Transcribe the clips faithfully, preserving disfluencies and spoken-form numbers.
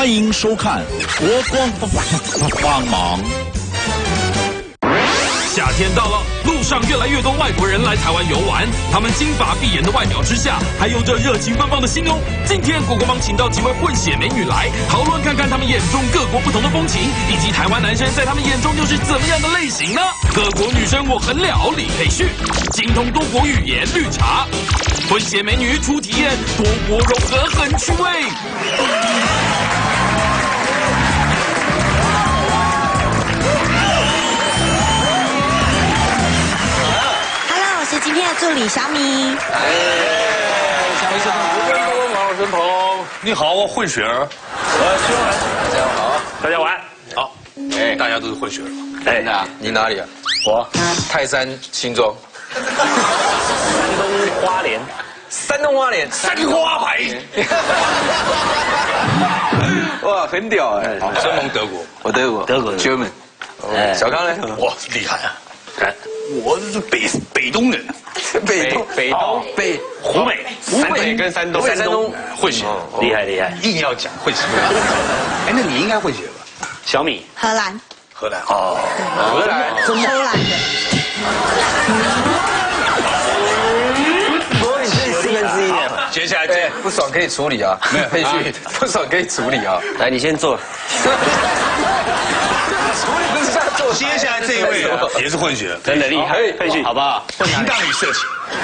欢迎收看国光帮忙。 夏天到了，路上越来越多外国人来台湾游玩，他们金发碧眼的外表之下，还有着热情奔放的心哦。今天国光帮请到几位混血美女来讨论，看看他们眼中各国不同的风情，以及台湾男生在他们眼中又是怎么样的类型呢？各国女生我很了，李佩旭，精通多国语言，绿茶，混血美女初体验，多国融合很趣味。 今天的助理小米， 哎，小米是吴根鹏、王生鹏， 你好，我混血儿。 呃，徐老大家好， 大家晚好。哎，大家都是混血儿嘛。 哎，那你哪里啊？ 我泰山新庄， 山东花莲， 山东花莲， 三花牌。 哇，很屌哎！ 好，生猛德国， 我德国， 德国 German。小康呢？ 哇，厉害啊！哎，我是北北东人， 北东，北东，北湖北， 湖北跟山东，山东混血， 厉害厉害， 硬要讲混血。哎，那你应该混血吧？ 小米， 荷兰， 荷兰哦， 荷兰， 荷兰的。 不过你是四分之一啊。 接下来这不爽可以处理啊，没有佩旭，不爽可以处理啊。来，你先坐。 接下来这一位啊，也是混血， 真的厉害，佩旭，好不好？ 淫荡与色情。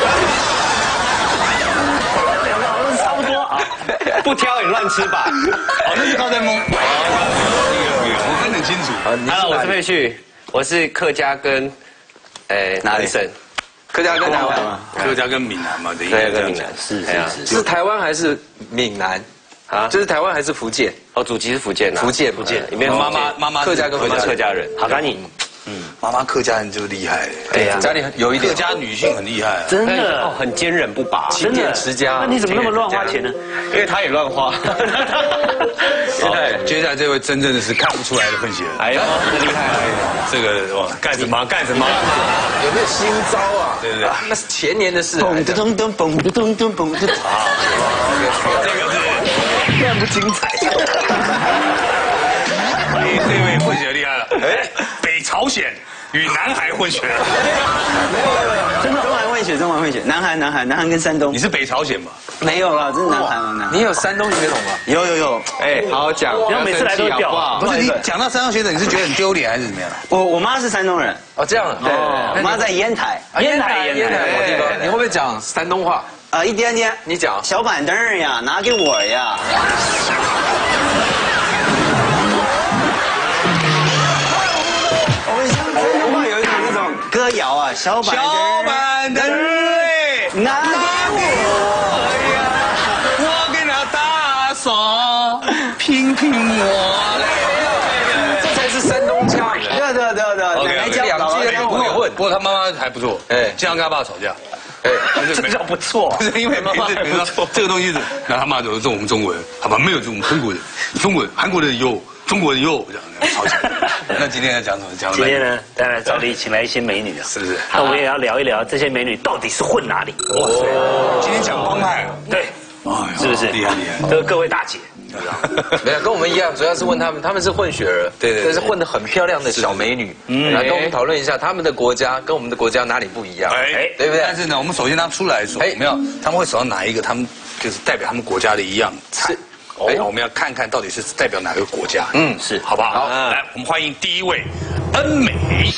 两个好像差不多啊，不挑也乱吃吧。 哦，那是高在蒙。我分得清楚。 Hello， 我是佩旭，我是客家跟，诶哪里省？ 客家跟台湾吗？ 客家跟闽南嘛，等于对，跟闽南是是是。是台湾还是闽南？啊，就是台湾还是福建？ 哦，祖籍是福建的。 福建， 福建里面妈妈妈妈客家跟我是客家人。 好，赶紧。 嗯，妈妈客家人就厉害。 对呀，家里有一点客家女性很厉害啊。 真的哦，很坚韧不拔， 勤俭持家。 那你怎么那么乱花钱呢？ 因为他也乱花。 好，接下来这位真正的是看不出来的混血。 哎呦，厉害！ 这个哇，干什么干什么？ 有没有新招啊？ 对对对， 那是前年的事。 嘣咚咚嘣咚咚嘣咚。 啊，这个是非常不精彩。 欢迎这位混血厉害了。哎，北朝鲜与南海混血。 真的中韩混血，中韩混血，南韩南韩南韩跟山东。 你是北朝鲜吧？ 没有啦，这是南韩啊，南韩。 你有山东血统吗？ 有有有， 哎，好好讲， 不要每次来都掉啊！ 不是你讲到山东血统，你是觉得很丢脸还是怎么样？ 我我妈是山东人， 哦，这样啊。 对，我妈在烟台。 烟台烟台好地方。你会不会讲山东话？ 啊，一点点。 你讲。 小板凳呀，拿给我呀。我们乡山东话有一种那种歌谣啊，小板凳。 小板凳儿， 拿给我呀， 我给他打扫，拼拼我嘞。 这才是山东腔。 对对对对，奶奶教两老句跟我混。 不过他妈妈还不错，哎，经常跟他爸吵架。 哎， 这叫不错， 不是因为妈妈还不错， 这个东西是，然后他妈就是我们中国人，好吧，没有我们中国人，中国人韩国人有，中国人有这样吵架。那今天要讲什么？讲今天呢，当然照例请来一些美女啊， 是不是？ 那我们也要聊一聊这些美女到底是混哪里。 哇塞，今天讲帮派， 对，是不是厉害厉害？ 这个各位大姐。 没有，跟我们一样，主要是问他们，他们是混血儿， 对对， 但是混得很漂亮的小美女，嗯，来跟我们讨论一下他们的国家跟我们的国家哪里不一样， 哎， 对不对？ 但是呢，我们首先他们出来的时候，我们要他们会手上拿一个他们就是代表他们国家的一样菜，哎，我们要看看到底是代表哪个国家， 嗯， 是， 好不好？ 好， 来，我们欢迎第一位恩美。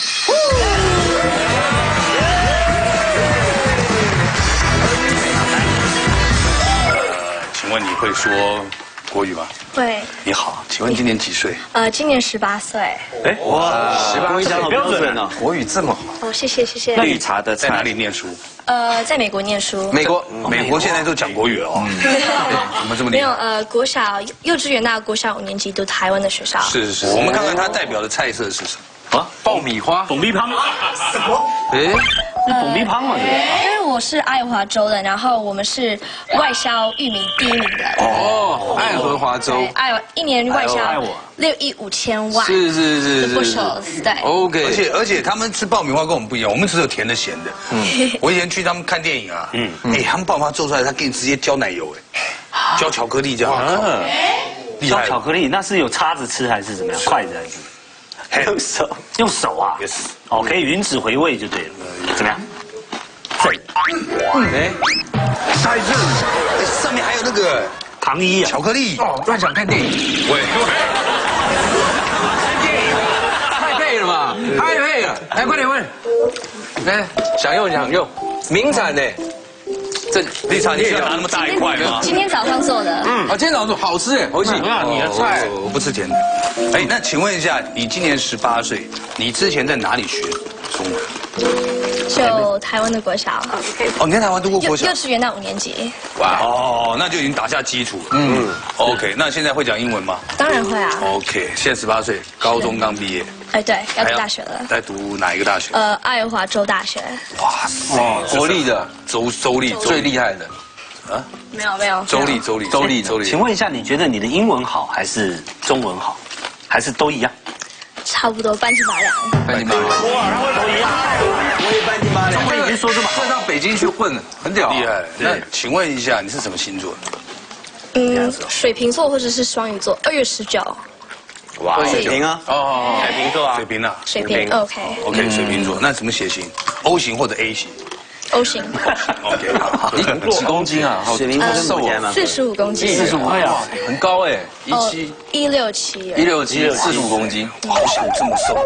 请问你会说国语吗？ 会。 你好，请问今年几岁？ 呃，今年十八岁。 哎，哇，十八岁好标准哦， 国语这么好。 哦，谢谢谢谢。 绿茶的在哪里念书？ 呃，在美国念书。 美国， 美国现在都讲国语了哦。怎么这么厉害？ 没有，呃，国小幼稚园到国小五年级读台湾的学校。 是是是，我们看看它代表的菜色是什么啊？爆米花。 蹦米汤。 哎， 是蹦米汤吗？ 因为我是爱华州的，然后我们是外销玉米第一名的。 哦，爱荷华州。 对，爱一年外销六亿五千万。 是是是是。 不少，对。 OK， 而且而且他们吃爆米花跟我们不一样，我们只有甜的咸的。嗯，我以前去他们看电影啊，嗯，哎，他们爆米花做出来，他给你直接浇奶油，哎，浇巧克力这样。 烧巧克力那是有叉子吃还是怎么样？筷子还是？用手，用手啊 Yes 哦，可以吮指回味就对了。怎么样？ 哎， 太热了，哎上面还有那个糖衣啊， 巧克力。 哦，乱想看电影， 喂， 太配了吧，太配了，来快点问，来享用享用，名产呢？这丽莎，你需要拿那么大一块吗？ 今天早上做的。 嗯，啊，今天早上做好吃哎，侯喜， 你的菜我不吃甜的。哎，那请问一下，你今年十八岁，你之前在哪里学中文？ 就台湾的国小， 哦，你在台湾读过国小幼幼？稚园到五年级， 哇哦，那就已经打下基础了。嗯 ，OK，那现在会讲英文吗当然会啊。 ？OK，现在十八岁，高中刚毕业， 哎，对，要读大学了。 在读哪一个大学？ 呃，爱荷华州大学。 哇塞， 国立的州州立最厉害的， 啊， 没有没有。 州立州立州立州立。 请问一下，你觉得你的英文好还是中文好，还是都一样？ 差不多半斤八两。 半斤八两。 都一样。 我也半斤八两。 我已经说这么好这，到北京去混，很屌， 厉害。那对请问一下，你是什么星座？ 嗯，水瓶座或者是双鱼座，二月十九。 哇水瓶啊， 哦， 水瓶座啊水，瓶啊。 水瓶 OK OK，水瓶座，那什么血型？O 型或者 A 型 O 型， ？OK，好好。 你几公斤啊？好水瓶座跟瘦啊， 母鸡还蛮四十五公斤。 四十五， 哎呀， 很高哎，一七一六七。 一六七，四十五公斤。 好想这么瘦。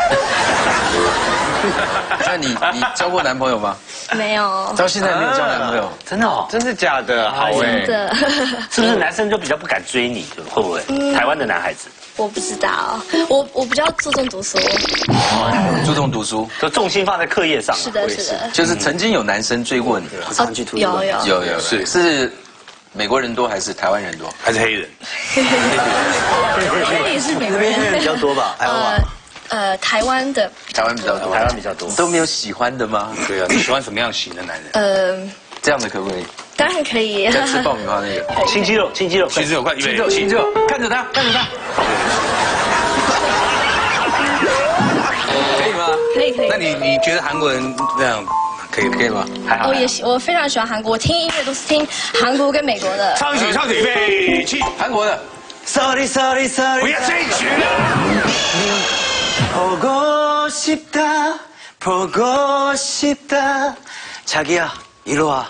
那你你交过男朋友吗？ 没有。 到现在没有交男朋友， 真的哦， 真的假的？好哎真，的。 是不是男生就比较不敢追你？会不会？台湾的男孩子我不知道，我我比较注重读书。 注重读书， 就重心放在课业上啊。 是的，是的。 就是曾经有男生追过你， 哦，有有。 有有是是美国人多还是台湾人多？ 还是黑人？ 那也是美国那边黑人比较多吧？还有吧？ 呃呃，台湾的台湾比较多， 台湾比较多。 都没有喜欢的吗？ 对啊，你喜欢什么样型的男人？ 呃， 这样的可不可以？ 当然可以。 在吃爆米花那个， 亲肌肉，亲肌肉， 其实有块，因为亲热，看着他，看着他，可以吗？ 可以可以那。你你觉得韩国人那样可以可以吗？ 还好我。也喜，我非常喜欢韩国，我听音乐都是听韩国跟美国的。 唱曲唱曲，预备起， 韩国的， Sorry Sorry 不 Sorry， 要这一曲了。 보고 싶다 보고 싶다 자기야 이리 와.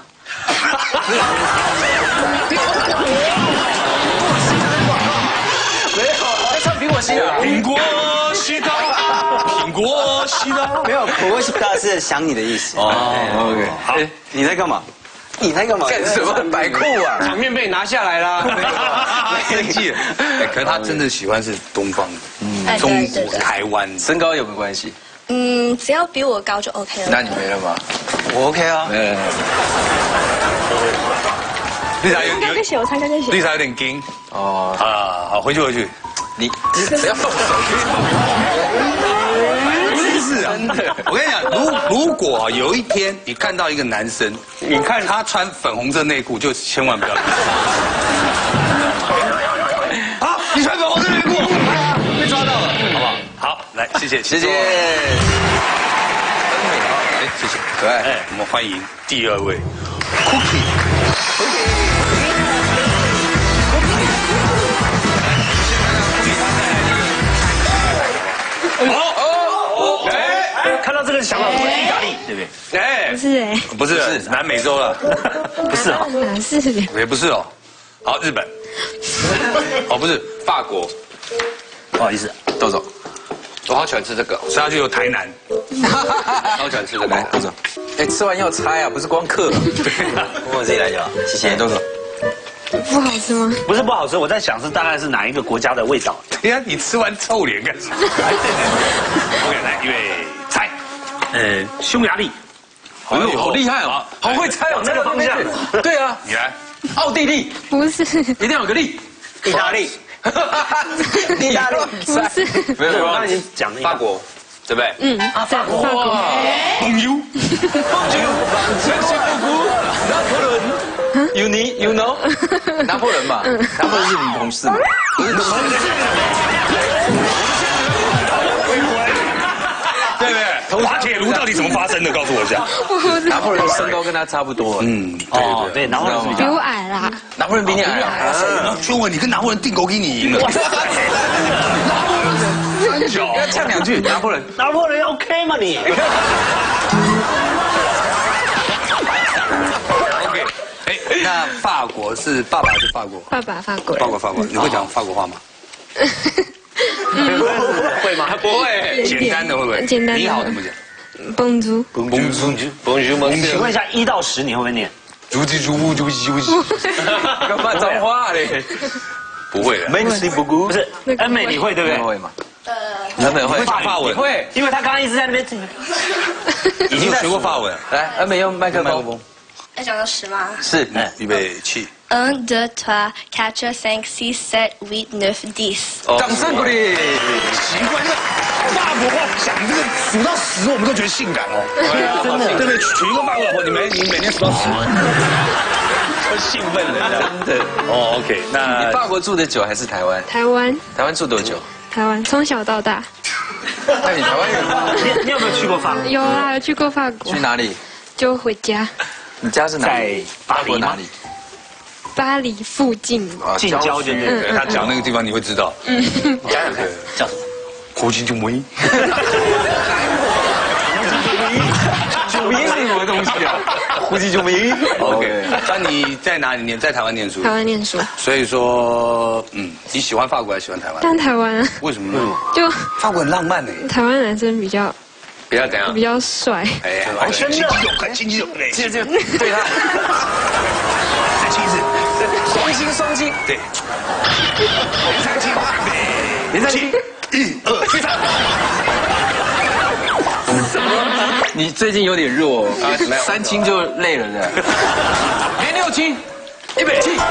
唱苹果西啊， 苹果西达，苹果西达。 没有 보고 싶다 是想你的意思。 哦 ，OK， 好，你在干嘛？你在干嘛？ 干什么摆酷啊？ 场面被拿下来啦。 生气了。哎，可是他真的喜欢是东方的， 哎， 中国、 对对对。 台湾。 身高有没有关系？ 嗯，只要比我高就 OK 了。 那你没了吗？ 我 OK 啊。 没了。 丽莎有有， 高跟鞋，我穿高跟鞋。 丽莎有点惊哦， 啊。好，回去回去。 你谁要放手？ 真是啊！我跟你讲，如如果有一天你看到一个男生，你看他穿粉红色内裤，就千万不要。好，你穿粉红色内裤，被抓到了，好不好？好，来，谢谢， 谢谢。真美啊！哎，谢谢，可爱。 哎，我们欢迎第二位 Cookie。 哦哦，哎， 看到这个想到意大利，对不对？ 哎， 不是哎， 不是是南美洲了， 不是哦， 哪是？ 也不是哦。好，日本。哦，不是法国， 不好意思， 豆豆，我好喜欢吃这个， 所以他就有台南。 好喜欢吃这个，豆豆。哎，吃完要猜啊，不是光嗑。 我自己来就好，谢谢。 豆豆。 不好吃吗？ 不是不好吃，我在想是大概是哪一个国家的味道。 哎呀，你吃完臭脸干什么？OK， 来，预备，猜。 呃，匈牙利， 哎呦，好厉害哦，好会猜哦， 这个方向。 对啊， 你来。 奥地利不是， 一定要有个利。 意大利，意大利， 不是。 没有没有， 我刚才已经讲了一个法国，对不对？ 嗯，啊，法国。法国。 朋友， 拿破仑，You need you know， 拿破仑嘛，拿破仑是你同事嘛？不是同事，对不对？ 滑铁卢到底怎么发生的？告诉我一下。 拿破仑身高跟他差不多。 嗯， 哦，对，拿破仑是比比较我矮啦。 拿破仑比你矮啊！ 邱文，你跟拿破仑定狗给你赢了。哇塞！三角， 要唱两句，拿破仑。 拿破仑 OK 吗你？ OK， 哎，那法国是爸爸是法国， 爸爸法国人。 法国法国，你会讲法国话吗？ 会吗？ 不会， 简单的会不会？ 简单的你好怎么讲？ 蹦猪。 蹦蹦猪蹦猪蹦请问一下，一到十你会不会念？ 猪鸡猪猪猪鸡猪鸡。 干嘛脏话嘞？ 不会的。 没事不顾。不是，恩美你会对不对？ 会吗？呃，恩美会讲法文， 会，因为他刚刚一直在那边。 已经有学过法文。 来，恩美用麦克风。 要讲到十吗？ 是， 预备起。 Un, deux, trois, quatre, cinq, six, sept, huit, neuf, dix。 掌声鼓励。 奇怪，那法国话讲这个数到十，我们都觉得性感哦。真的，对不对？娶一个法国老婆，你每你每年数到十，都兴奋了，真的。哦 ，OK， 那你法国住的久还是台湾？ 台湾。 台湾住多久？ 台湾从小到大。 那你台湾人吗？ 你你有没有去过法国？ 有啦，有去过法国。 去哪里？ 就回家。 你家是哪里？ 在巴黎哪里？ 巴黎附近， 近郊就对对他讲那个地方你会知道。嗯， 讲讲看，叫什么？ 胡金就梅。 九名是什么东西啊？胡金九名。OK， 那你在哪里念？在台湾念书。 台湾念书。 所以说，嗯，你喜欢法国还是喜欢台湾？ 但台湾啊， 为什么呢？ 就法国很浪漫呢。 台湾男生比较比较怎样？ 比较帅。 哎呀，心机重，很心机重，哎， 这这对他。 再亲一次， 双亲双亲， 对，连三亲，连三亲，一二三。 你最近有点弱，三亲就累了的。连六亲，一百七。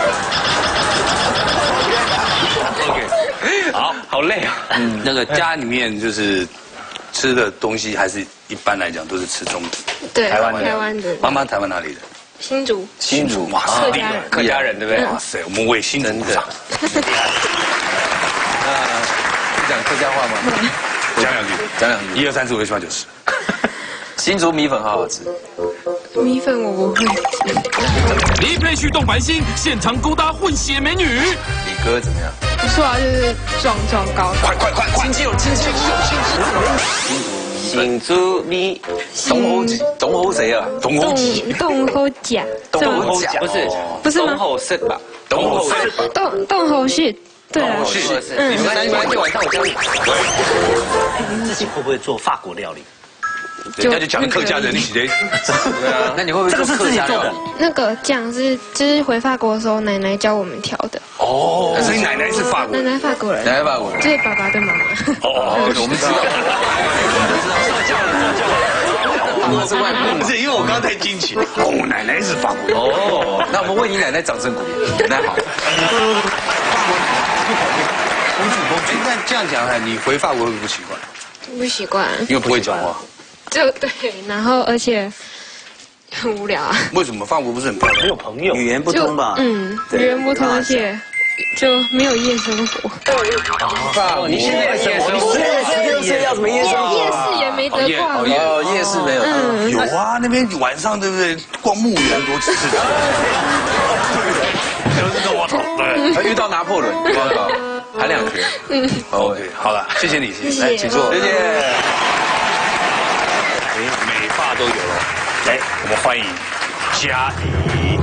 OK， 好，好累啊。嗯，那个家里面就是吃的东西，还是一般来讲都是吃中对， 台湾台湾的。 妈妈台湾哪里的？ 新竹， 新竹嘛， 客家人， 客家人对不对？哇塞，我们为新竹鼓掌。 那会讲客家话吗？ 讲两句， 讲两句。 一二三四五六七八九十。 新竹米粉好好吃。 米粉我不会。 李佩旭、洞凡星现场勾搭混血美女。 李哥怎么样？ 不错啊，就是壮壮高。 快快快快！ 亲戚有亲戚有亲戚。 新竹米， 东侯东侯谁啊？ 东侯东侯甲， 东侯甲不是不是吗？ 东侯是吧？ 东侯是东东侯是，对啊， 嗯，你们那天晚上我教你。 你自己会不会做法国料理？ 人家就讲客家人，你起来。 对啊，那你会不会做客家料理？ 那个酱是就是回法国的时候奶奶教我们调的。 哦，所以奶奶是法国人， 奶奶法国人， 奶奶法国人， 就是爸爸的妈妈。 哦，我们知道。 我是外婆， 不是因为我刚刚太惊奇。哦，奶奶是法国人。 哦，那我们为你奶奶掌声鼓励，奶奶好。 那这样讲来，你回法国会不会不习惯？ 不习惯， 因为不会讲话。 就对，然后而且很无聊啊。 为什么法国不是很漂亮？ 没有朋友， 语言不就通吧？ 嗯，语言不通，而且就没有夜生活。 法国， 你现在夜生活， 十六岁要怎么夜生活？ 夜市也没得逛。 哦，夜市没有。 嗯， 有啊，那边晚上对不对？逛墓园多刺激。就是我操，对。 还遇到拿破仑，还两拳。 嗯 OK， 好了，谢谢你， 谢谢来，请坐， 谢谢。 美发都有了，来，我们欢迎嘉怡。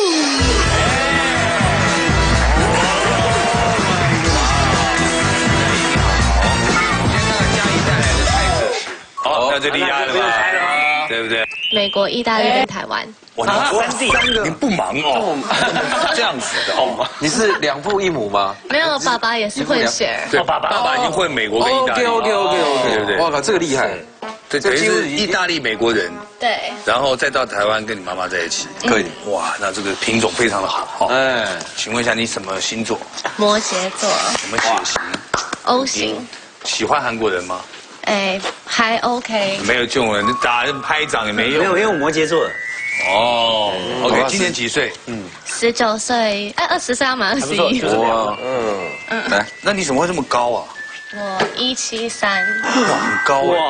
哦，那就厉害了吧？对不对？ 美国、意大利跟台湾。 哇，三地三个，你不忙哦？这样子的哦？ 你是两父一母吗？ 没有，爸爸也是混血。 对，爸爸爸爸已经会美国跟意大利。 OK OK OK OK， 对不对？ 哇靠，这个厉害。 对，等于是意大利美国人， 对， 然后再到台湾跟你妈妈在一起。 可以。 哇，那这个品种非常的好。 哎， 请问一下，你什么星座？ 摩羯座什么血型？ ，O 型， 喜欢韩国人吗？ 哎，还 OK。 没有用了，你打拍掌也没用。 没有，因为我摩羯座的。 哦 ，OK， 今年几岁？ 嗯， 十九岁，哎，二十岁要满二十一。 哇， 嗯， 来， 那你怎么会这么高啊？ 我一七三， 哇，很高啊！ 哇，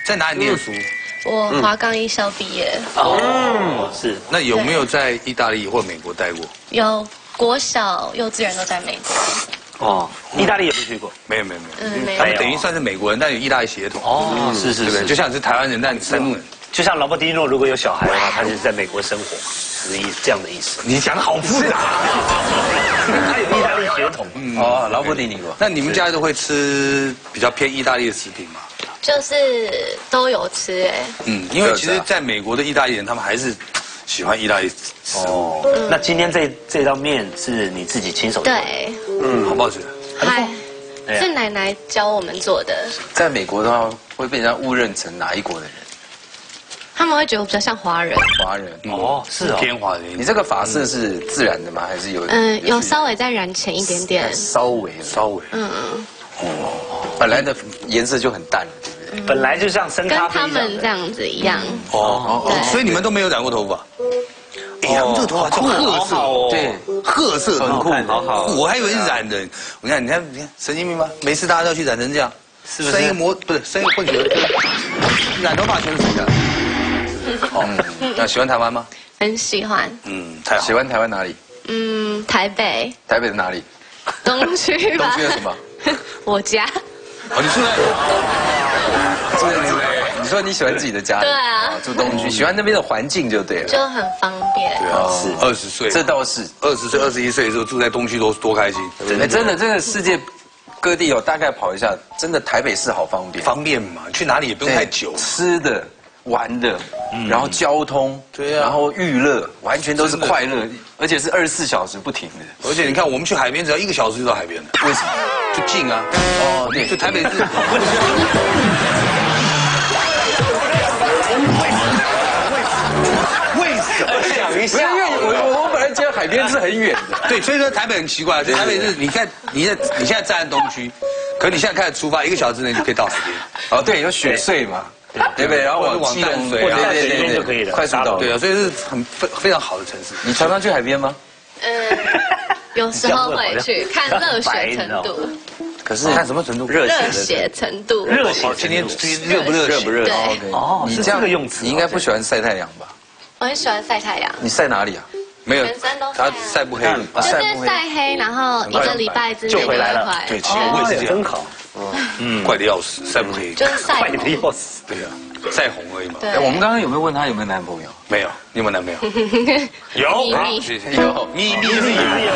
在哪里念书？ 我华冈艺校毕业， 哦，是。 那有没有在意大利或美国待过？ 有国小、幼稚园都在美国。 哦，意大利也没去过。 没有没有没有， 嗯，没他们有。 等于算是美国人，但有意大利血统。 哦，是是对不对？ 是， 就像你是台湾人，但你山东人。 就像劳勃迪诺如果有小孩的话，他就是在美国生活，是意这样的意思。 你讲的好复杂， 他有意大利血统。 嗯哦，劳勃迪尼过。 那你们家都会吃比较偏意大利的食品吗？ 就是都有吃哎。 嗯，因为其实在美国的意大利人，他们还是喜欢意大利食物。 哦，那今天这这道面是你自己亲手做的？ 对， 嗯，好不好吃？ 嗨， 对啊是奶奶教我们做的。 在美国的话，会被人家误认成哪一国的人？ 他们会觉得我比较像华人。 华人。 哦，是哦。 偏华人。 你这个发色是自然的吗？还是有？ 嗯，有稍微再染浅一点点。 稍微。 稍微。 嗯嗯。 哦，本来的颜色就很淡了，对不对？ 本来就像深跟咖啡他们这样子一样。 哦哦，所以你们都没有染过头发？哎，他们这个头发叫褐色， 对， 褐色很酷，好好。 我还以为是染的。你看，你看，你看，神经病吗？每次大家都要去染成这样， 是不是？ 生一个模不是生一个混血儿，染头发全是谁的？哦，那喜欢台湾吗？ 很喜欢。 嗯，太好。 喜欢台湾哪里？ 嗯，台北。 台北的哪里？ 东区吧。 东区的什么？ 我家。 哦，你住在？ 住在那边。你说你喜欢自己的家？ 对啊。 住东区，喜欢那边的环境就对了。 就很方便。 对啊，是二十岁， 这倒是二十岁、二十一岁的时候住在东区多多开心。 哎，真的，真的世界各地哦，大概跑一下，真的台北市好方便。 方便嘛，去哪里也不用太久。 吃的。玩的，然后交通， 对啊， 然后娱乐，完全都是快乐，而且是二十四小时不停的。 而且你看，我们去海边只要一个小时就到海边了， 为什么？ 就近啊。 哦，对， 就台北市。为什么？ 想一下， 因为我我本来觉得海边是很远的。 对，所以说台北很奇怪，台北是你看你在你现在站在东区，可你现在开始出发，一个小时之内你可以到海边。 哦，对，有雪隧嘛。对不对？然后往往淡水啊，对对对就可以了， 快速道路。 对啊，所以是很非非常好的城市。 你常常去海边吗？ 嗯，有时候会去看热血程度。 可是看什么程度？ 热血程度。 热血， 今天热不热？ 热不热？ 对。 哦，你这样的用词， 你应该不喜欢晒太阳吧？ 我很喜欢晒太阳。 你晒哪里啊？ 没有， 全身都他晒不黑， 就是晒黑，然后一个礼拜之内就回来了。 对，其实我也是这样， 真好。 嗯，快的要死，晒不黑， 就是晒快的要死。 对啊，晒红而已嘛。 对。 我们刚刚有没有问他有没有男朋友？ 没有，你有没有男朋友？ 有， 有， 咪咪咪有。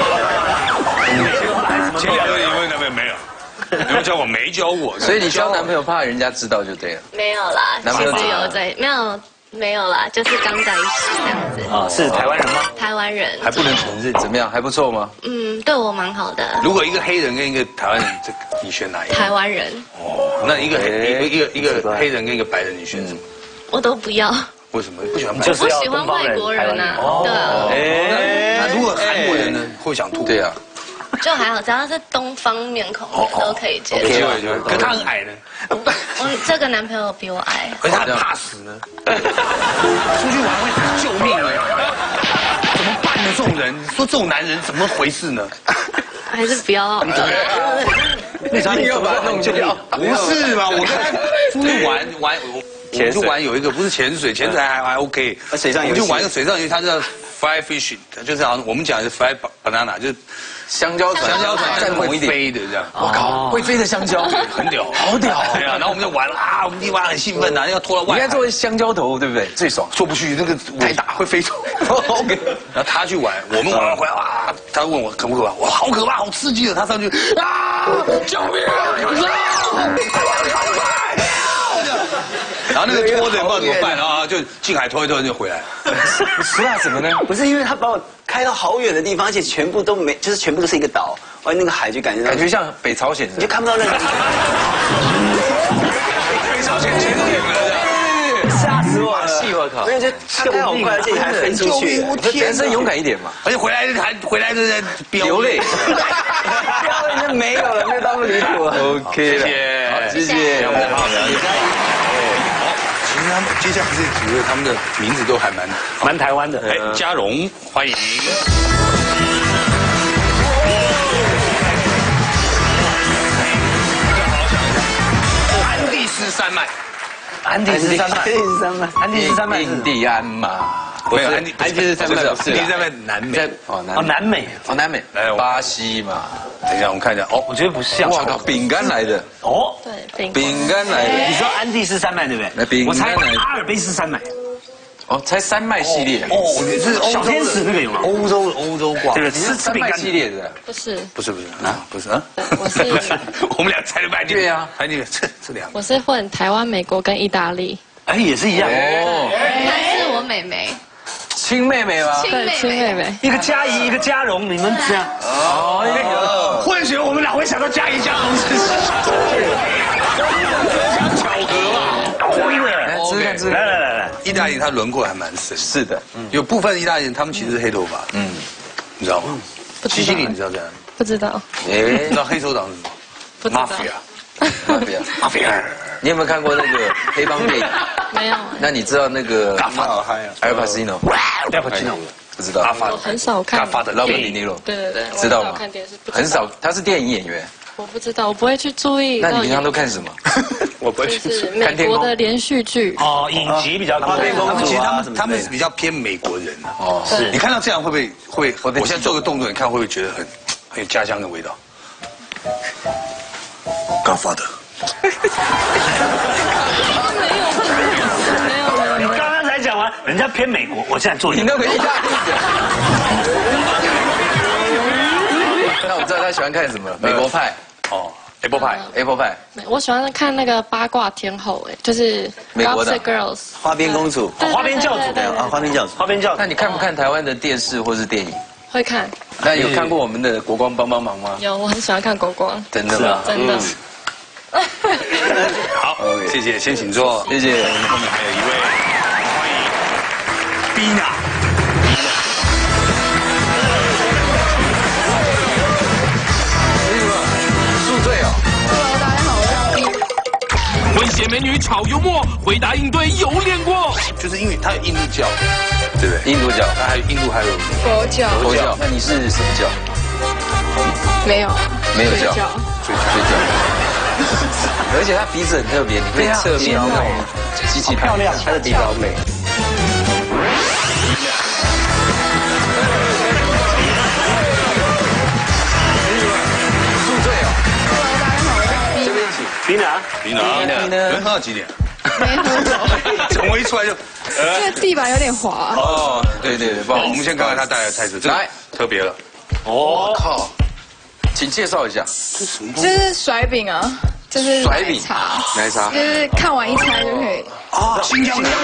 前两个有没有男朋友？没有。你们教我没教我， 所以你交男朋友怕人家知道就对了。 没有啦，其实有在，没有没有啦，就是刚在一起这样子。 啊，是台湾人吗？ 台湾人。 还不能承认， 怎么样？还不错吗？ 嗯，对我蛮好的。 如果一个黑人跟一个台湾人，这你选哪一个？ 台湾人。 哦，那一个黑一个一个一个黑人跟一个白人，你选什么？ 我都不要。 为什么不喜欢白人？ 就是我喜欢外国人啊。对啊。 哎，那如果韩国人呢，会想吐？ 对啊。 就还好，只要是东方面孔的都可以接受。 有机会就，可他很矮呢。 我这个男朋友比我矮， 而且他很怕死呢。出去玩会救命呢，怎么办呢？这种人，说这种男人怎么回事呢？ 还是不要好了。 你一定要把他弄掉？ 不是嘛？我跟他出去玩玩，我们就玩有一个不是潜水，潜水还还 OK， 水上我们就玩一个水上游戏，它叫 fly fishing， 就是好像我们讲的是 fly banana， 就是。 香蕉船， 香蕉船再猛一点， 飞的这样。 我靠，会飞的香蕉， 很屌， 好屌。 对啊，然后我们就玩了啊，我们一玩很兴奋啊，要拖到外海。 应该作为香蕉头，对不对？最爽， 坐不去，那个太大会飞走。OK， 然后他去玩，我们玩完回来啊，他问我可不可怕？我好可怕，好刺激的。他上去啊，救命！然后那个拖着也不知道怎么办，然后就进海拖一拖就回来。 实话怎么呢？ 不是因为他把我开到好远的地方，而且全部都没，就是全部都是一个岛，而那个海就感觉到感觉像北朝鲜， 你就看不到任何。 北朝鲜前面了， 吓死我了！ 戏我靠！ 因为就他开好快，而且你还飞出去， 人生勇敢一点嘛。 而且回来还回来就在流泪， 飙了已经没有了，没有那么离谱了。 OK， 谢谢， 好，谢谢，我们好，谢谢。 其实他们接下来这几位，他们的名字都还蛮蛮台湾的。 哎，嘉荣，欢迎。安第斯山脉， 安第斯山脉， 安第斯山脉， 安第斯山脉是印第安嘛？ 没有安第安第斯山脉不是， 安第斯山脉南美。 哦哦，南美， 哦南美， 来， 巴西嘛。 等一下，我们看一下。哦， 我觉得不像。 哇靠，饼干来的， 哦， 对，饼饼干来的。 你说安第斯山脉对不来对？ 饼干来我猜阿尔卑斯山脉。 哦，才山脉系列。 哦，你是小天使那个有吗？ 欧洲欧洲挂。 这个你是山脉系列的。 不是， 不是不是啊，不是啊。 我是我们俩猜了半天。 对呀， 哎，那个这这两个。 我是混台湾、美国跟意大利。 哎，也是一样。 哦， 她是我妹妹， 亲妹妹吗？ 对，亲妹妹。 一个嘉怡，一个嘉荣，你们这样。 哦， 混血，我们哪会想到嘉怡嘉荣是巧合嘛？ 真的。 来吃看吃看。 来来来来， 意大利他轮廓还蛮深， 是的， 有部分意大利人他们其实是黑头发， 嗯， 你知道吗？ 不知道西西里你知道这样？ 不知道， 哎你知道黑手党是什么？ 不知道。 mafia， 马菲亚， 马菲尔， 你有没有看过那个黑帮电影？ 没有， 那你知道那个嘎发好嗨啊！ 阿尔帕西诺？ 要不知道。 不知道。 嘎发我很少看。 嘎发的劳本电影迪尼罗， 对对对，我知道吗很少看电视，不知道很少，他是电影演员。 我不知道，我不会去注意。 那你平常都看什么？ 我不会去就是美国的连续剧。 哦，影集比较多。 花边公主他们其实他啊什么之类的们他们是比较偏美国人啊。 哦， 是你看到这样会不会会？ 会被我现在做个动作，你看会不会觉得很很有家乡的味道？Godfather。 没有没有没有。 你刚刚才讲完，人家偏美国，我现在做你那个意大利的。那我知道他喜欢看什么，美国派哦，Apple Pie。 ，Apple 派。 我喜欢看那个八卦天后，哎，就是美国的 Gossip Girls。 花边公主， 对花边教主对啊，花边教主。 花边教那你看不看台湾的电视或是电影？ 会看， 那有看过我们的国光帮帮忙吗？ 有，我很喜欢看国光， 真的吗？ 真的。 好，谢谢，先请坐。 谢谢。 我们后面还有一位，欢迎 Bina。 宿醉哦。 混血美女超幽默，回答应对有练过。 就是因为他有印度教，对不对？ 印度教， 他还有印度还有佛教佛教。那你是什么教？ 没有， 没有教。 睡觉睡觉。而且他鼻子很特别，你可以侧面那种机器漂亮， 她的鼻高美。 宿醉哦。这边请。 比哪？ 你呢？ 你呢能喝到几点？ 没喝酒， 怎么一出来就？ 因为地板有点滑。 哦， 对对对，不好好，我意思们先看看他带来的菜色，这个来特别了。 我靠，请介绍一下这是甩饼啊，这是甩饼奶茶， 奶茶就。是看完一餐就可以。 啊，新疆人。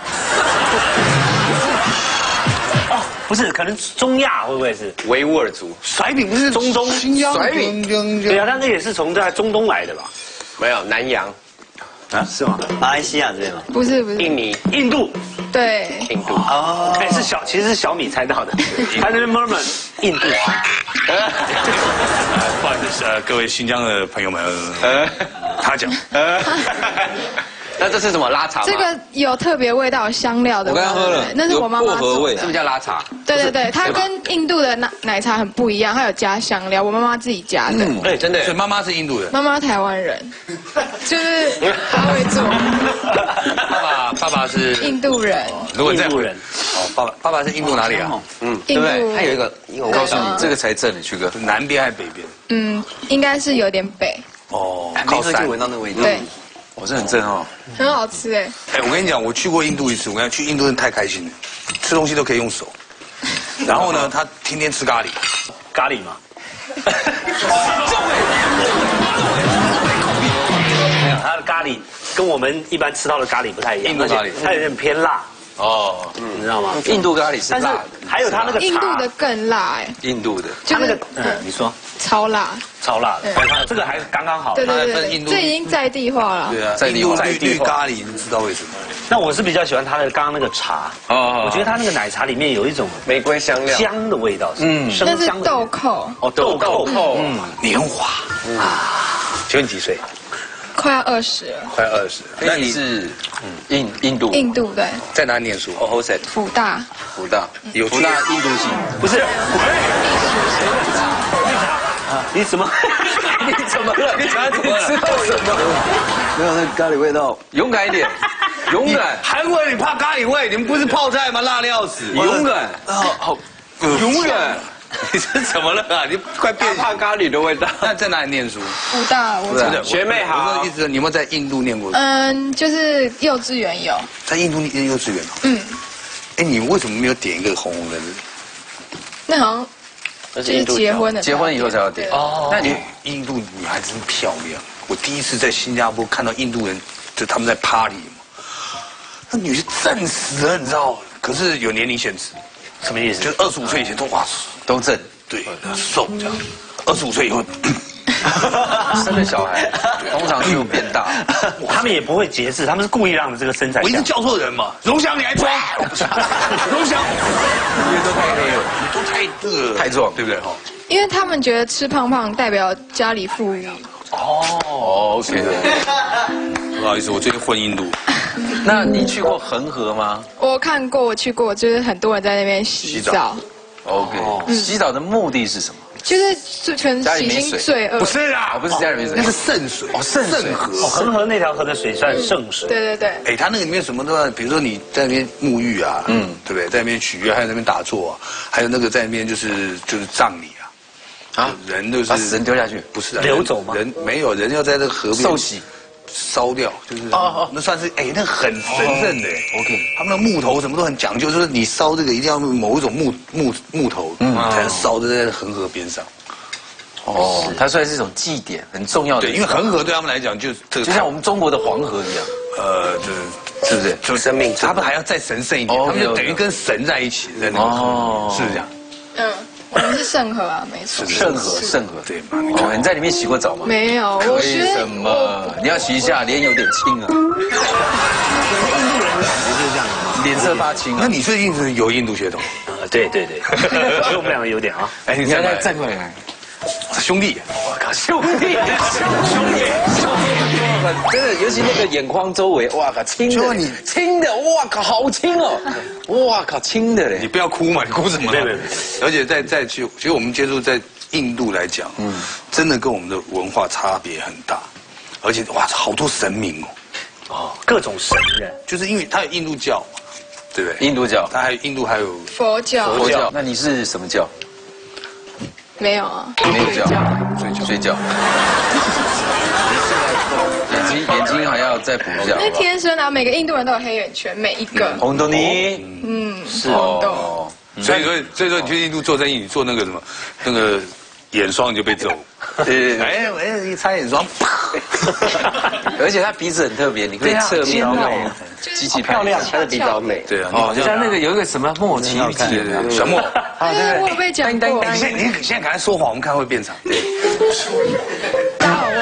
哦，不是，可能中亚会不会是？ 维吾尔族甩饼不是中东新疆甩饼对啊，但那也是从在中东来的吧？ 没有南洋、 啊，是吗？ 马来西亚这边吗？ 不是不是， 印尼、 印度， 对， 印度。 哦， 哎，是小，其实是小米猜到的。他那边 murmur 印度。 不好意思，呃，各位新疆的朋友们， 呃他讲， 呃，那这是什么拉茶吗？ 这个有特别味道，香料的味道。 我刚刚喝了对，那是我妈妈有薄荷味做的是不是。叫拉茶？ 对对对，它跟印度的奶奶茶很不一样，它有加香料，我妈妈自己加的。 嗯， 哎，真的所以妈妈是印度人， 妈妈台湾人，就是她会做。 爸爸爸爸是印度人， 如果这样印度人， 哦，爸爸爸爸是印度哪里啊？ 嗯， 印度对不对？它有一个， 我告诉你，这个才正的，曲哥。 是南边还是北边？ 嗯，应该是有点北， 哦，靠山没喝就。闻到那个味道。 对， 我是很正哦。 很好吃哎。 哎，我跟你讲，我去过印度一次，我跟你讲，去印度真的太开心了，吃东西都可以用手。然后呢，他天天吃咖喱， 咖喱嘛。没有，它的咖喱跟我们一般吃到的咖喱不太一样， 印度咖喱而且它有点偏辣， 哦， 你知道吗？ 印度咖喱是但是辣的， 还有它那个印度茶的更辣哎， 印度的。 就是它那个，嗯，你说超辣。 超辣的对， 它这个还刚刚好。 对对对对， 它分印度这已经在地化了。 对啊， 在地化印度绿在地化绿咖喱，你知道为什么？ 那我是比较喜欢它的刚刚那个茶， 哦我觉得它那个奶茶里面有一种玫瑰香料。 姜的味道， 嗯嗯，生那是姜的豆蔻， 哦，豆蔻， 蔻嗯， 棉花。请问你几岁？ 快要二十了。 快二十。 那你是印印度？ 印度对， 在哪里念书？ 哦，好食。 福大， 福大， 有福大印度系。 不是， 你怎么？ 你怎么了？你怎么知道什么？ 没有那咖喱味道。 勇敢一点，勇敢。 韩国人你怕咖喱味？你们不是泡菜吗？辣的要死。 勇敢啊，好，勇敢。 你是怎么了啊？你快变怕咖喱的味道。 那在哪里念书？ 武大，我是学妹好。 我的意思，你有没有在印度念过？ 嗯，就是幼稚园有。 在印度念幼稚园哦。 嗯。 哎，你为什么没有点一个红红的？ 那好像就是结婚的。 结婚以后才要点。 哦。那你印度女孩真漂亮。我第一次在新加坡看到印度人，就他们在 party 嘛，那女是正死了，你知道？可是有年龄限制。 什么意思？ 就是二十五岁以前都哇都正， 对，瘦这样。二十五岁以后生了小孩，通常就变大。 他们也不会节制，他们是故意让这个身材。 我一直叫错人嘛，荣祥你还装？荣祥， 因为都太黑了， 都太这太壮， 对不对？哈。 因为他们觉得吃胖胖代表家里富裕。 哦 ，OK 的。 不好意思，我最近混印度。 那你去过恒河吗？ 我看过，我去过，就是很多人在那边洗澡。 OK， 洗澡的目的是什么？ 就是全洗清罪恶。 不是啊， 不是家里没水， 那是圣水哦，圣圣河。 哦，恒河那条河的水算圣水。 对对对。 哎，它那个里面什么都，比如说你在那边沐浴啊，嗯，对不对？在那边许愿，还有那边打坐啊，还有那个在那边就是就是葬礼啊，啊，人都是把死人丢下去， 不是流走吗？ 人没有人要在那个河边受洗。 烧掉，就是哦，那算是哎，那很神圣的。OK， 他们的木头什么都很讲究，就是你烧这个一定要某一种木木木头，嗯，才能烧的在恒河边上。 哦，它算是一种祭典，很重要的。 对，因为恒河对他们来讲，就这个就像我们中国的黄河一样。 呃，就是是不是？ 就生命，他们还要再神圣一点，他们就等于跟神在一起，在那个河，是不是这样？ 嗯。我们是圣河啊，没错。 圣河，圣河， 对嘛？ 哦，你在里面洗过澡吗？ 没有，我为什么？你要洗一下，脸有点青啊。印度人不是这样的吗？ 脸色发青。 那你最近是有印度血统？ 呃，对对对，所以我们两个有点啊。 哎，你再站过来， 兄弟， 我靠，兄弟，兄弟，兄弟，真的，尤其那个眼眶周围，哇靠，青的，你青的，哇靠，好青哦，哇靠，青的嘞！ 你不要哭嘛，你哭什么？ 对对对。 而且再再去，其实我们接触在印度来讲，嗯，真的跟我们的文化差别很大，而且哇，好多神明哦， 哦，各种神人， 就是因为它有印度教，对不对？ 印度教， 它还有印度还有佛教。 佛教，那你是什么教？ 没有啊， 没有教， 睡觉， 睡觉。眼睛眼睛还要再补一下。 那天生啊，每个印度人都有黑眼圈，每一个。 红豆泥， 嗯， 是哦。 所以所以所以说你去印度做生意，你做那个什么那个眼霜你就被揍。 对对对。 哎哎，一擦眼霜， 而且他鼻子很特别，你可以侧面哦，机器漂亮， 他的鼻子好美。 对啊， 哦，像那个有一个什么莫奇玉体， 小莫。 对，我有被讲过。 你现在你现在赶快说谎，我们看会变长。对。 大家好，我。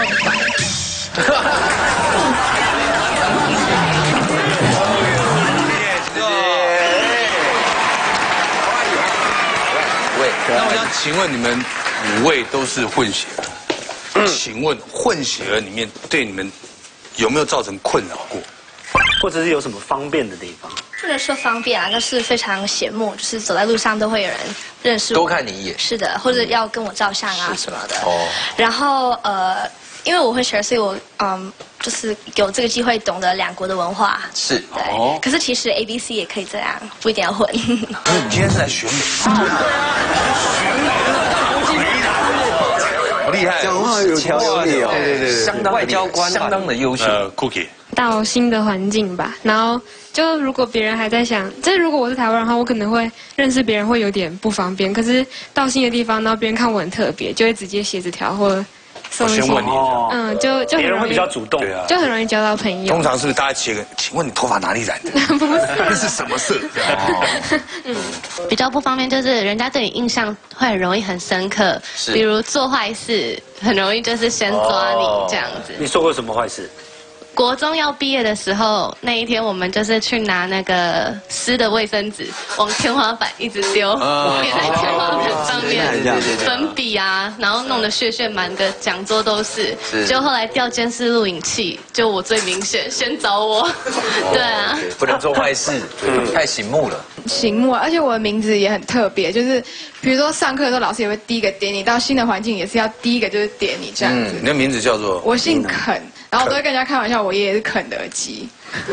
那我想请问你们五位都是混血儿，请问混血儿里面对你们有没有造成困扰过， 或者是有什么方便的地方？ 不能说方便啊，但是非常显目，就是走在路上都会有人认识我， 多看你一眼。 是的，或者要跟我照相啊什么的。哦。然后呃，因为我混血儿，所以我嗯，就是有这个机会懂得两国的文化。 是。 对。哦。可是其实 A B C 也可以这样，不一定要混。 你今天是来选美？选美。好厉害， 讲话有条有理哦， 对对对， 相当外交官，相当的优秀。呃 ，Cookie。 到新的环境吧，然后就如果别人还在想，就是如果我是台湾人的话，我可能会认识别人会有点不方便。可是到新的地方，然后别人看我很特别，就会直接写纸条或送一些。嗯，就就别人会比较主动， 对啊， 就很容易交到朋友。 通常是不是大家写个，请问你头发哪里染的？ 不是， 那是什么色？ 嗯，比较不方便就是人家对你印象会很容易很深刻，比如做坏事，很容易就是先抓你这样子。 你做过什么坏事？ 国中要毕业的时候，那一天我们就是去拿那个湿的卫生纸，往天花板一直丢，贴在天花板上面，粉笔啊，然后弄得血血满的讲桌都是。就后来调监视录影器，就我最明显，先找我。对啊， 不能做坏事，太醒目了。 醒目，而且我的名字也很特别，就是比如说上课的时候，老师也会第一个点你，到新的环境也是要第一个就是点你这样子。 你的名字叫做？ 我姓肯，然后我都会跟人家开玩笑，我爷爷是肯德基。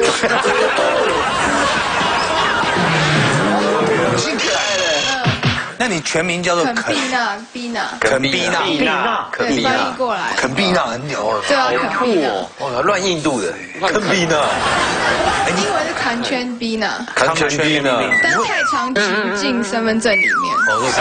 姓肯。那你全名叫做肯碧娜，碧娜。 肯碧娜， 碧娜，对，翻译过来。 肯碧娜很牛。 对啊，肯碧娜。 哇，乱印度的，肯碧娜。 英文是坎圈 B 呢， 坎圈 B 呢， 但太长挤不进身份证里面。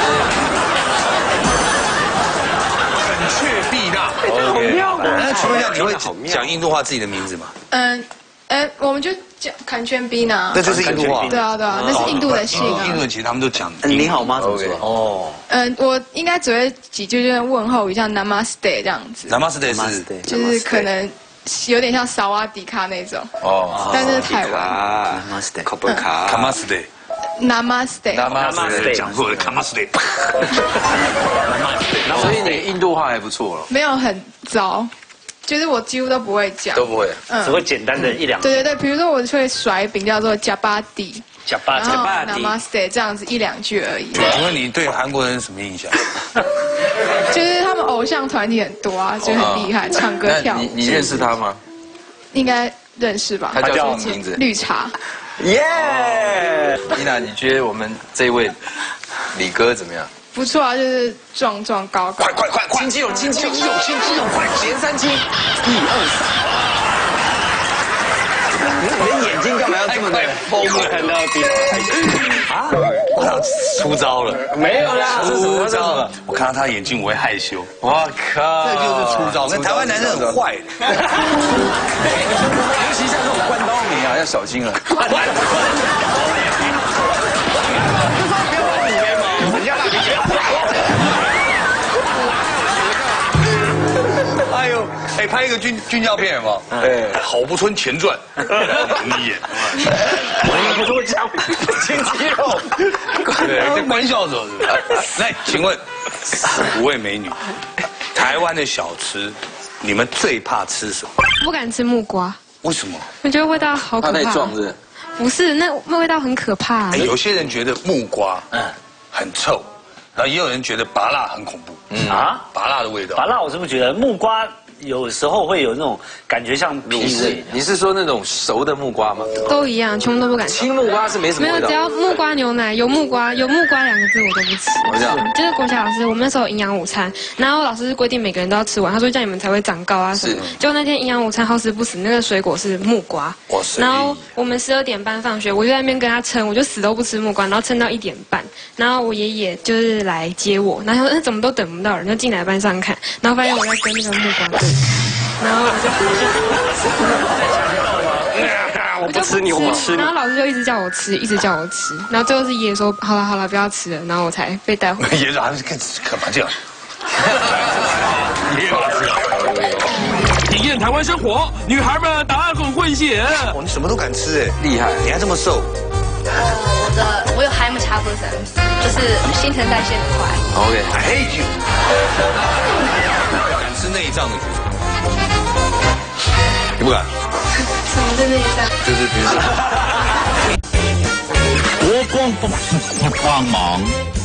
肯雀碧娜， 好妙啊！ 那请问一下，你会讲印度话自己的名字吗？ 嗯，呃，我们就讲坎圈 B 呢， 那就是印度话。 对啊，对啊，那是印度的姓啊。 印度人其实他们都讲你好吗？怎么说？ 哦， 嗯，我应该只会几句就是问候语，像 Namaste 这样子。 Namaste 是， 就是可能。有点像萨瓦迪卡那种哦，但是台湾 Namaste， 卡布卡 ，Namaste，Namaste， Namaste， 讲错了 ，Namaste。 所以你印度话还不错了， 没有很糟，就是我几乎都不会讲， 都不会， 只会简单的一两。 对对对，比如说我会甩饼叫做加巴蒂， 加巴然后 Namaste 这样子一两句而已。 请问你对韩国人什么印象？ 就是他们偶像团体很多啊，就很厉害，唱歌跳舞。 你你认识他吗？ 应该认识吧？ 他叫什么名字？ 绿茶。 耶！妮娜，你觉得我们这位李哥怎么样？ 不错啊，就是壮壮高高。 快快快！亲肌肉，亲肌肉，亲肌肉，快！连三亲，一二三。你的眼睛干嘛要这么的疯了？看到比啊！我操，出招了！没有啦，出招了！ 我看到他的眼睛，我会害羞。 我靠， 这就是出招。那台湾男人很坏， 尤其像这种关刀迷啊，要小心了。关刀迷，不说不要玩里面吗？人家那边。 哎呦，哎，拍一个军军教片有没有？哎，郝柏村前传，你演。 我不多讲，亲肌肉。 对，开玩笑的，是不是？来，请问五位美女，台湾的小吃，你们最怕吃什么？ 不敢吃木瓜。 为什么？ 我觉得味道好可怕。 他太壮是？ 不是，那那味道很可怕。 哎，有些人觉得木瓜嗯很臭，然后也有人觉得拔辣很恐怖。嗯啊，拔辣的味道。 拔辣，我是不是觉得木瓜有时候会有那种感觉像皮味？ 你是说那种熟的木瓜吗？ 都一样，全部都不敢吃。 青木瓜是没什么味道。 没有，只要木瓜牛奶有木瓜有木瓜两个字我都不吃。 我知道， 就是国小老师，我们那时候营养午餐，然后老师规定每个人都要吃完，他说这样你们才会长高啊什么。结果那天营养午餐好死不死，那个水果是木瓜。然后我们十二点半放学，我就在那边跟他撑，我就死都不吃木瓜，然后撑到一点半。然后我爷爷就是来接我，然后他说怎么都等不到人，就进来班上看，然后发现我在跟那个木瓜对。然后我就， 我不吃你，我不吃你。 然后老师就一直叫我吃，一直叫我吃。然后最后是爷爷说：“好了好了，不要吃了。”然后我才被带回。 爷爷还是干干嘛这样？爷爷体验台湾生活，女孩们答案很混血。 哦，你什么都敢吃哎， 厉害！ 你还这么瘦。 我的我有海姆查布森，就是新陈代谢很快。 OK，I hate you。敢吃内脏的举手。你不敢？ 什么是内脏？ 就是比如说。 我帮帮忙。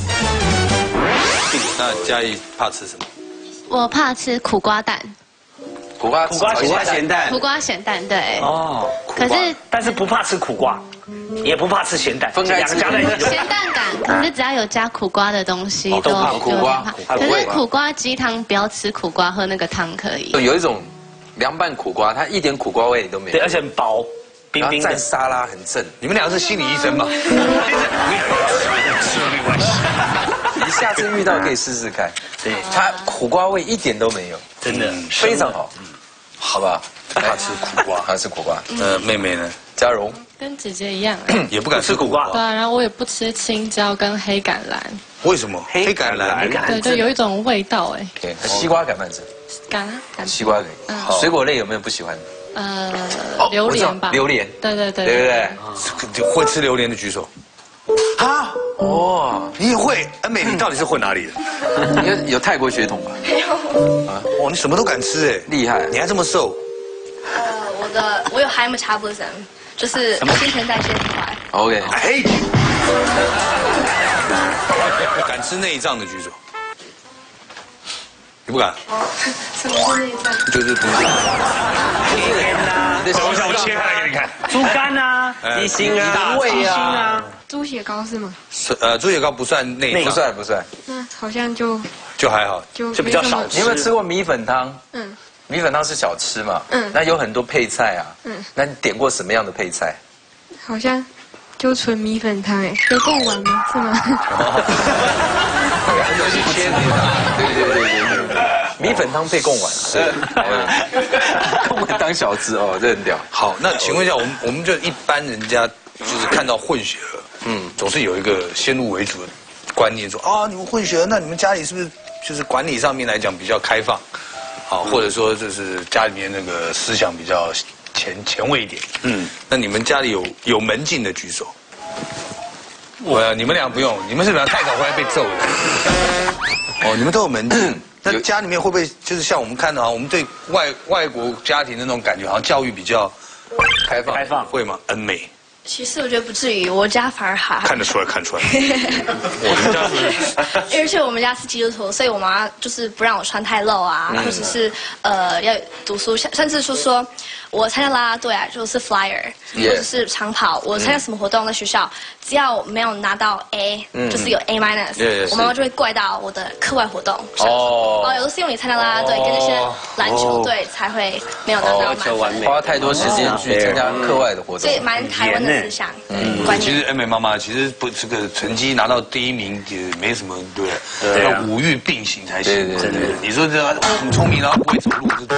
那嘉义怕吃什么？ 我怕吃苦瓜蛋。 苦瓜苦瓜苦瓜咸蛋。 苦瓜咸蛋，对。 哦。 可是但是不怕吃苦瓜，也不怕吃咸蛋， 分开吃。 加在一起。 咸蛋感，可是只要有加苦瓜的东西都怕苦瓜。 可是苦瓜鸡汤不要吃苦瓜，喝那个汤可以。 有一种凉拌苦瓜，它一点苦瓜味都没有。 对，而且很薄，冰冰的。 蘸沙拉很正。 你们两个是心理医生吗？吃了没关系。 你下次遇到可以试试看。对，它苦瓜味一点都没有， 真的非常好。好吧， 怕吃苦瓜， 怕吃苦瓜。 呃，妹妹呢？ 嘉荣跟姐姐一样， 也不敢吃苦瓜。 对啊，然后我也不吃青椒跟黑橄榄。 为什么？黑橄榄， 对，就有一种味道哎。 对，西瓜敢不敢吃？ 敢啊，敢。 西瓜可以。水果类有没有不喜欢的？ 呃，榴莲吧。 榴莲。 对对对。 对不对？ 会吃榴莲的举手。啊？哇，你也会？恩美，你到底是混哪里的？ 有有泰国血统吧？ 没有。 啊，哇，你什么都敢吃哎， 厉害！ 你还这么瘦。 呃，我的我有 high metabolism， 就是新陈代谢很快。 OK。 哎。敢吃内脏的举手。你不敢？ 什么是内脏？ 就是猪。我想我切开来给你看。 猪肝啊，鸡心啊， 胃啊。 猪血糕是吗？ 是呃，猪血糕不算内脏， 不算不算。 那好像就就还好， 就就比较少。你有没有吃过米粉汤？ 嗯。 米粉汤是小吃嘛？ 嗯。 那有很多配菜啊。 嗯。 那你点过什么样的配菜？ 好像就纯米粉汤哎，有贡丸吗？是吗？ 有些切的，对对对对对。米粉汤配贡丸，是。贡丸当小吃哦，这很屌。 好，那请问一下，我们我们就一般人家就是看到混血儿，嗯，总是有一个先入为主的观念，说啊，你们混血儿，那你们家里是不是就是管理上面来讲比较开放，啊，或者说就是家里面那个思想比较前前卫一点，嗯，那你们家里有有门禁的举手。我你们俩不用，你们是不是太早回来被揍的？哦，你们都有门禁。那家里面会不会就是像我们看到啊，我们对外外国家庭的那种感觉，好像教育比较开放，开放会吗？恩美。 其实我觉得不至于，我家反而还看得出来，看出来。我们家是，而且我们家是基督徒，所以我妈就是不让我穿太露啊，嗯、或者是呃要读书，甚至说说我参加啦啦队啊，就是 flyer，、yeah. 或者是长跑，我参加什么活动在学校，只要没有拿到 A，、嗯、就是有 A minus，、yeah, 我妈妈就会怪到我的课外活动上。哦，哦，有的是因为你参加啦啦队、哦、跟那些篮球队才会没有拿到满分， 花太多时间去参加课外的活动， 所以蛮台湾的。思想，嗯，观念。其实恩美妈妈其实不，这个成绩拿到第一名也没什么，对不对？对，要五育并行才行。对对对，你说这很聪明，然后不会走路，这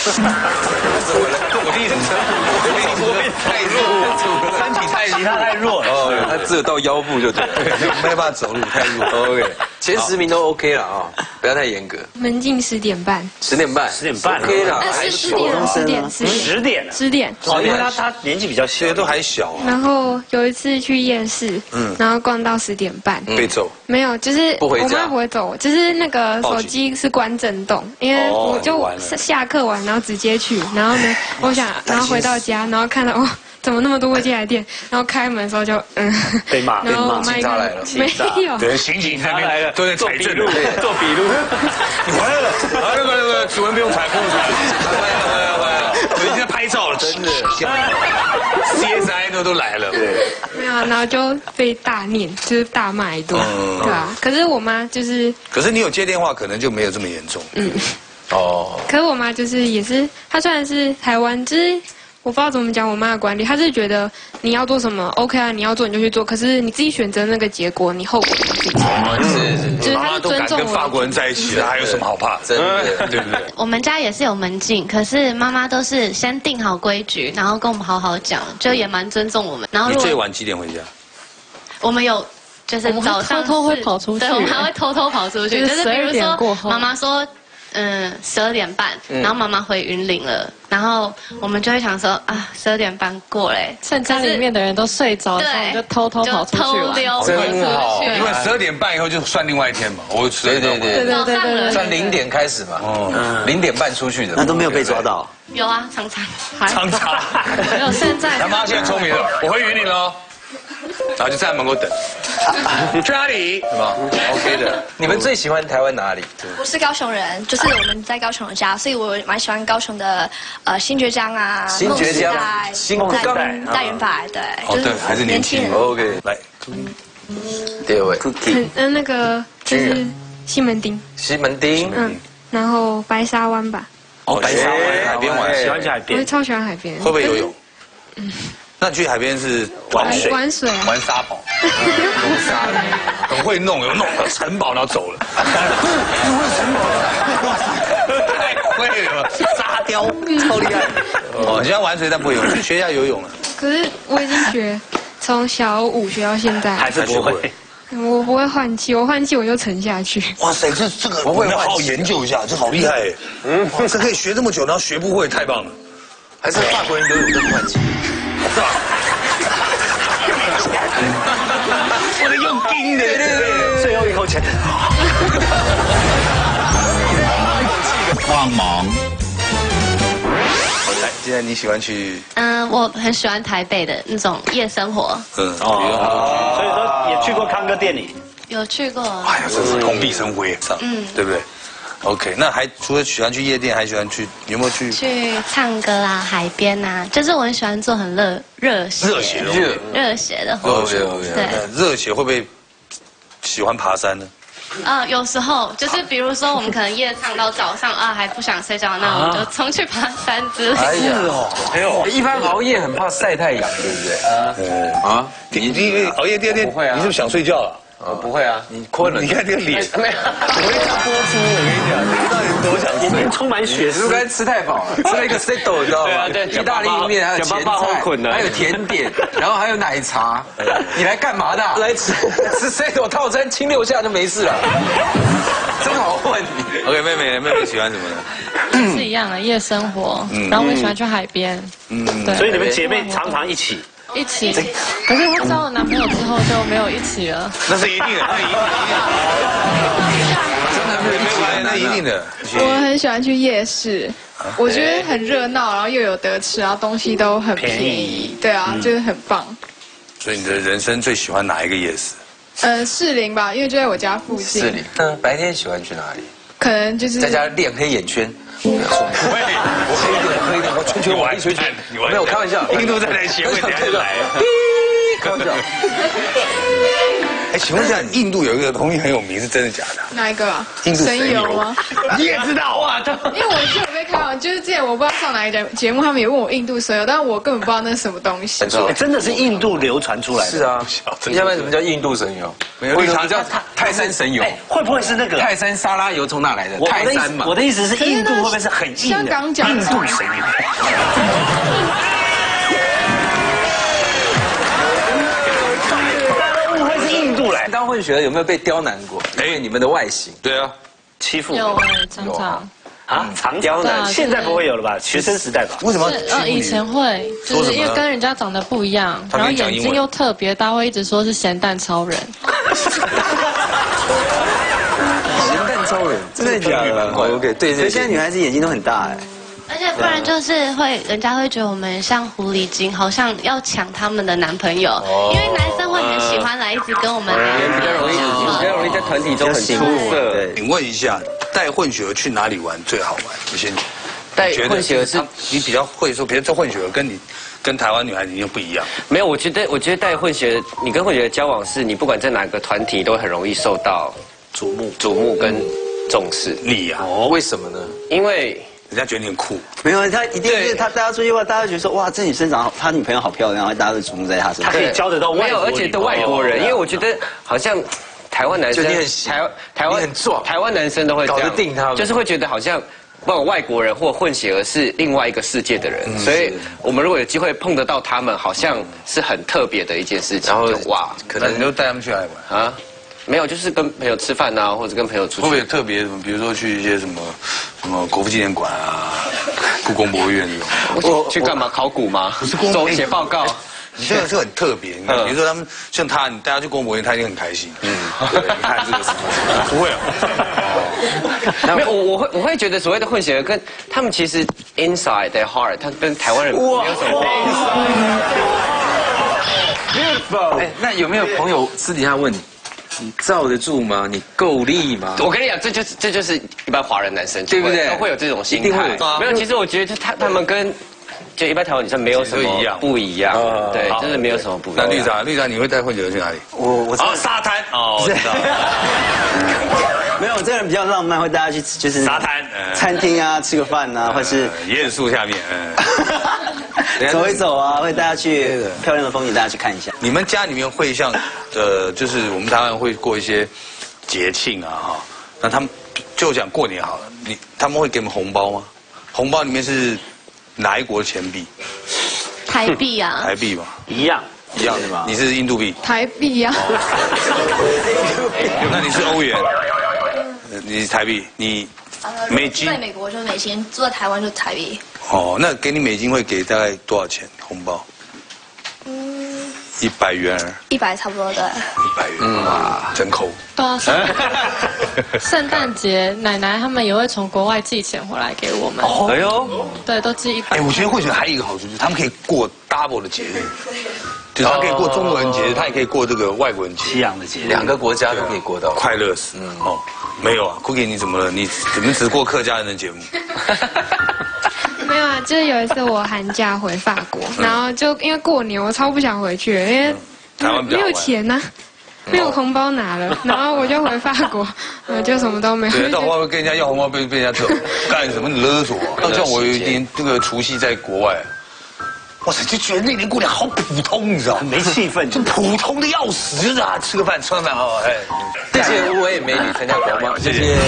我第一次称，我太弱，身体太他太弱了， 哦，他只有到腰部就对， 没办法走路，太弱。 OK， 前十名都 OK 了啊，不要太严格。 门禁十点半， 十点半， 十点半 OK 了， 还十点，十点， 十点， 十点。 哦，因为他他年纪比较小， 都还小。 然后有一次去夜市，嗯，然后逛到十点半， 被揍。 没有，就是我妈不会走，就是那个手机是关震动，因为我就下课完然后直接去，然后呢，我想然后回到家，然后看到哇。怎么那么多未接来电？然后开门的时候就嗯被骂， 然后警察来了， 没有， 对，刑警那边都在做笔录，做笔录。 你回来了，啊，那个那个指纹不用采，不用采，回来了回来了回来了，我已经在拍照了，真的 ，C S I 都都来了，对， 没有，然后就被大念，就是大骂一顿，对吧？可是我妈就是， 可是你有接电话，可能就没有这么严重，嗯，哦， 可是我妈就是也是，她虽然是台湾，就是。我不知道怎么讲我妈的管理，她是觉得你要做什么 OK 啊，你要做你就去做，可是你自己选择那个结果，你后果你自己承担。 是是，就是她都敢跟法国人在一起了，还有什么好怕？真的，对不对？ 我们家也是有门禁，可是妈妈都是先定好规矩，然后跟我们好好讲，就也蛮尊重我们。然后你最晚几点回家？ 我们有就是早上偷偷会跑出去， 对，我们还会偷偷跑出去，就是比如说妈妈说。嗯，十二点半，然后妈妈回云林了，然后我们就会想说啊，十二点半过嘞， 趁家里面的人都睡着，对，就偷偷跑出去玩， 真好。 因为十二点半以后就算另外一天嘛，我十二点对对对对对， 算零点开始嘛，哦，零点半出去的， 那都没有被抓到。 有啊，常常， 常常， 没有现在。 他妈现在聪明了，我回云林了。然后就站在门口等，去哪里？是吧 ？OK 的。 你们最喜欢台湾哪里？ 我是高雄人，就是我们在高雄的家，所以我蛮喜欢高雄的呃新崛江啊， 新崛江、 新梦时代、大圆柏，对， 哦对，还是年轻人。 OK， 来，第二位 ，Cookie， 嗯，那个就是西门町。 西门町， 嗯，然后白沙湾吧。 哦，白沙湾海边玩， 喜欢去海边。 我超喜欢海边。 会不会游泳？嗯。那去海边是玩水、 玩水、 玩沙堡，弄沙，很会弄，有弄了城堡，然后走了。会城堡，太会了，沙雕，超厉害。哦，你现在玩水但不会游泳，去学一下游泳了。 可是我已经学，从小五学到现在， 还是不会。 我不会换气，我换气我就沉下去。 哇塞，这这个我们要好好研究一下，这好厉害哎。嗯，这可以学这么久，然后学不会，太棒了。 还是法国人都有这个惯性，是吧？ 不能用冰的， 最后一口钱。 帮忙。 来，现在你喜欢去？ 嗯，我很喜欢台北的那种夜生活。 嗯， 哦，所以说也去过康哥店里。 有去过。 哎呀，真是蓬荜生辉，嗯，对不对 ？OK， 那还除了喜欢去夜店，还喜欢去？有没有去？ 去唱歌啊，海边啊，就是我很喜欢做很热热血、 热血热热血的活动。对， 热血会不会喜欢爬山呢？ 啊、呃，有时候就是比如说我们可能夜唱到早上啊，还不想睡觉，那我们就冲去爬山之类的。 哎呀，哎呦，一般熬夜很怕晒太阳，对不对？啊啊， 你你熬夜第二天， 不会啊？ 你是不是想睡觉了？ 我不会啊，你困了。 你看这个脸， 没有， 我会这样播出。我跟你讲，你知道你多想睡， 眼睛充满血丝。 是不是刚才吃太饱了？吃了一个 setto， 你知道吗？ 对对， 意大利面还有前菜，还有甜点，然后还有奶茶。你来干嘛的？来吃吃 setto 套餐，亲六下就没事了。真好问你。 OK， 妹妹妹妹喜欢什么呢？ 是一样的夜生活，然后我也喜欢去海边。嗯，对。 所以你们姐妹常常一起。 一起，可是我交了男朋友之后就没有一起了。 那是一定的，那一定的，那一定的。 我很喜欢去夜市，我觉得很热闹，然后又有得吃，然后东西都很便宜，对啊，就是很棒。 所以你的人生最喜欢哪一个夜市？ 呃，士林吧，因为就在我家附近。 士林。那白天喜欢去哪里？ 可能就是在家练黑眼圈。不要说，我黑一点，黑一点，我圈圈我一圈圈，没有开玩笑， 印度在来协会等下就来了， 开玩笑。 哎，请问一下，印度有一个东西很有名，是真的假的？ 哪一个啊？ 印度神油吗？ 你也知道啊？ 因为我就有被开玩笑，就是之前我不知道上哪一节节目，他们也问我印度神油，但是我根本不知道那是什么东西。 真的是印度流传出来的。 是啊，你要不然什么叫印度神油？没有，为什么叫泰山神油？ 会不会是那个泰山沙拉油从哪来的？泰山嘛。 我的意思是，印度会不会是很硬的？ 香港讲印度神油。误会是印度来。 当混血儿有没有被刁难过？因为你们的外形。 对啊， 欺负。 有哎，常常。 啊，常刁难。现在不会有了吧？学生时代吧。 为什么？ 呃，以前会，就是因为跟人家长得不一样，然后眼睛又特别大，会一直说是咸蛋超人。 咸蛋超人，真的假的 ？OK， 对对。所以现在女孩子眼睛都很大哎。 而且不然就是会，人家会觉得我们像狐狸精，好像要抢他们的男朋友，因为男生会很喜欢来一直跟我们聊， 比较容易，比较容易在团体中很出色。 请问一下，带混血儿去哪里玩最好玩？我先带混血儿是你比较会说，比如这混血儿跟你跟台湾女孩子又不一样。 没有，我觉得我觉得带混血，你跟混血儿交往是，你不管在哪个团体都很容易受到瞩目、 瞩目跟重视。 你呀， 为什么呢？ 因为。 人家觉得你很酷， 没有他一定是他大家出去的话，大家觉得说哇，这女生长他女朋友好漂亮，然后大家都瞩目在他身上。 他可以交得到外国， 没有，而且都外国人，因为我觉得好像台湾男生，台台湾很壮， 台湾男生都会搞得定他们， 就是会觉得好像不管外国人或混血儿是另外一个世界的人，所以我们如果有机会碰得到他们，好像是很特别的一件事情。然后哇， 可能你就带他们去哪里玩啊？ 没有，就是跟朋友吃饭啊，或者跟朋友出去。 会不会有特别什么？比如说去一些什么什么国父纪念馆啊、故宫博物院这种。我去干嘛？考古吗？ 不是公走写报告。 你这个是很特别，你看，比如说他们像他，你带他去故宫博物院，他一定很开心。嗯，你看这个是不会啊。没有，我我会我会觉得所谓的混血儿跟他们其实 inside their heart， 他跟台湾人没有什么。 哎，那有没有朋友私底下问你？你罩得住吗？你够力吗？ 我跟你讲，这就是这就是一般华人男生，对不对？都会有这种心态。没有，其实我觉得他他们跟就一般台湾女生没有什么不一样，对，真的没有什么不一样。 那绿茶，绿茶，你会带混血儿去哪里？ 我我哦，沙滩哦，我知道。 没有，我这个人比较浪漫，会带他去就是沙滩、 餐厅啊，吃个饭啊，或是椰子树下面， 走一走啊，会带他去漂亮的风景，大家去看一下。 你们家里面会像呃，就是我们台湾会过一些节庆啊，哈，那他们就讲过年好了，你他们会给我们红包吗？红包里面是哪一国的钱币？ 台币啊。 台币嘛， 一样。 一样的嘛？你是印度币？ 台币呀。 那你是欧元？你是台币？你美金？ 在美国就是美金，住在台湾就是台币。 哦，那给你美金会给大概多少钱红包？嗯，一百元。 一百差不多对。 一百元，哇，真抠。 对啊，圣诞节奶奶他们也会从国外寄钱回来给我们。 哦，哎呦， 对，都寄一百。 哎，我觉得会选还有一个好处就是他们可以过 double 的节日。 就是他可以过中国人节日，他也可以过这个外国人节， 西洋的节日， 两个国家都可以过到， 快乐死。嗯哦，没有啊 ，Cookie 你怎么了？你怎么只过客家人的节目？ 没有啊，就是有一次我寒假回法国，然后就因为过年我超不想回去，因为台湾没有钱呐、啊，没有红包拿了，然后我就回法国，我就什么都没有。 对，到后面跟人家要红包被被人家特干什么勒索啊？像我有一年这个除夕在国外。 哇塞，就觉得那年过年好普通，你知道？ 没气氛， 就普通的要死，就是啊，吃个饭，吃完饭哦，哎， 谢谢五位美女参加国光，谢谢。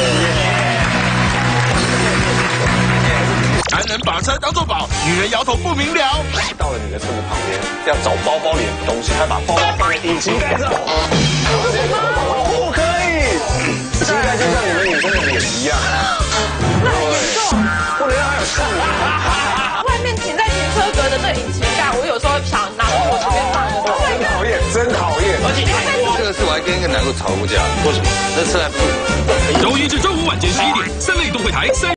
男人把车当作宝，女人摇头不明了。 到了你的车子旁边，要找包包里的东西，他把包包放在引擎盖上。不可以，引擎盖就像你们女生的脸一样。那很严重，不能让它有视野。 外面停在停车格的这引擎盖，我有时候想拿到我这边放的。 真讨厌，真讨厌！而且这个事我还跟一个男的吵过架，为什么？那车还不。 周一至周五晚间十一点，三立都会台三。